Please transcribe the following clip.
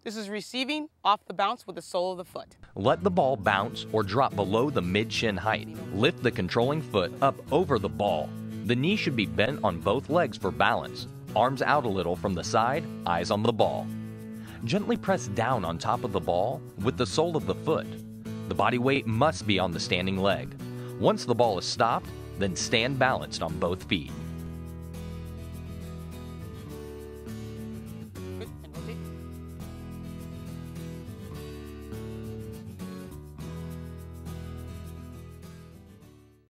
This is receiving off the bounce with the sole of the foot. Let the ball bounce or drop below the mid-shin height. Lift the controlling foot up over the ball. The knee should be bent on both legs for balance. Arms out a little from the side, eyes on the ball. Gently press down on top of the ball with the sole of the foot. The body weight must be on the standing leg. Once the ball is stopped, then stand balanced on both feet.